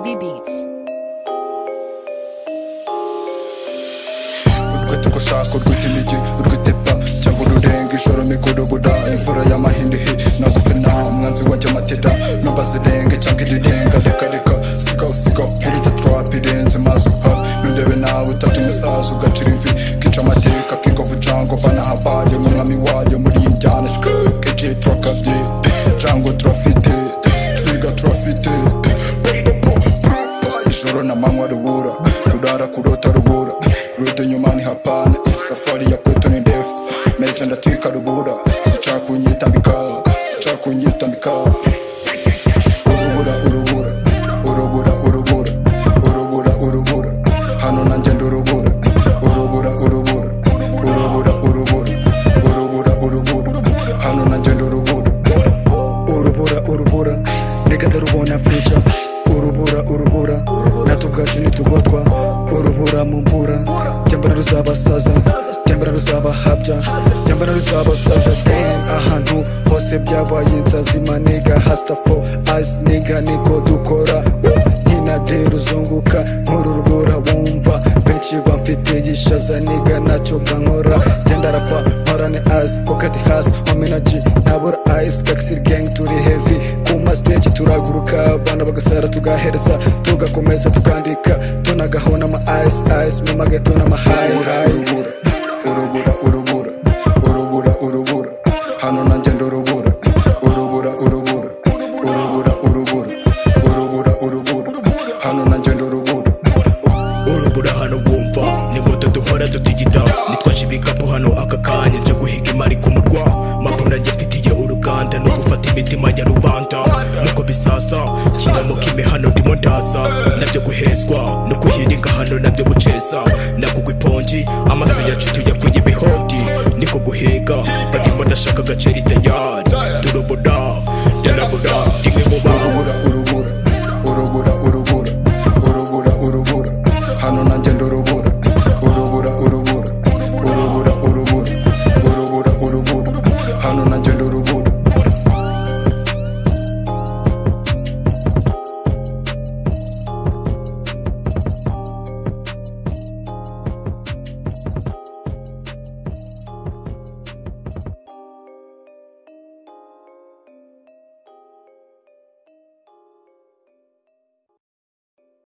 Moby Beats. Urwete gushaka urwete intege urwete pa cyangwa ururenga ijoro migurubuda imvura y'amahindihi nagufe nta umwanzi wanjye amatera nubazirenge cyangwa irirenga reka reka siga irita trap irenze maze upa nundebe nawe utatu umusaza ugacira imvi kica amateka k'ingovu jango banahabaye n'umwami wayo muri iyi njyana keje turakabye jango turafite twiga turafite ijoro n'amanywa rubura rurara kurota rubura rute nyuma ni hapana safari ya kwetu ni ndefu mecha ndatwika rubura sicha kunyitambika urubura hano nanje ndurubura urubura hano nanje ndurubura urubura nigga ndarubona future urubura natubwacu nitugotwa urubura mu mvura tembera ruzabasaza tembera ruzabahabya tembera ruzabasaza damn ahantu hose byabaye inzazi maniga hasta for us nigga niko dukora nkinade ruzunguka nk'urubura wumva benshi bamfite yishaza nigga nacyo bankora genda rapa mporane as kokati hasi homenaji nabura ice kakisir gang turi heavy kuma stage turaguruka abana bagasara tugahereza tugakomeza tukandika tunagahona ama ice mu mageto n'ama high urubura hano nanje ndurubura urubura hano nanje ndurubura urubura hano wumva ningoto duhora dutigita nitwaje ibikapu hano aka kanya nje guhiga imari ku murwa mabona yafitiye uruganda no gufata imitima ya rubanda nuko bisasa kinamo kime hano ndimo ndaza nabyo guhezwa no kuhiringa hano nabyo gucesa nakugwa iponji amaso yacu tuyakuye ibihoti niko guhiga barimo ndashaka agaceri tayari